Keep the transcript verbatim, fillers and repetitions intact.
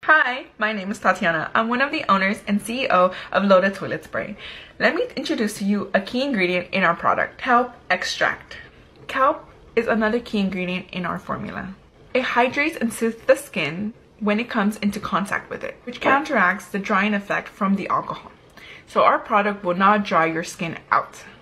Hi, my name is Tatiana. I'm one of the owners and C E O of Loda Toilet Spray. Let me introduce to you a key ingredient in our product, Kelp extract. Kelp is another key ingredient in our formula. It hydrates and soothes the skin when it comes into contact with it, which counteracts the drying effect from the alcohol. So our product will not dry your skin out.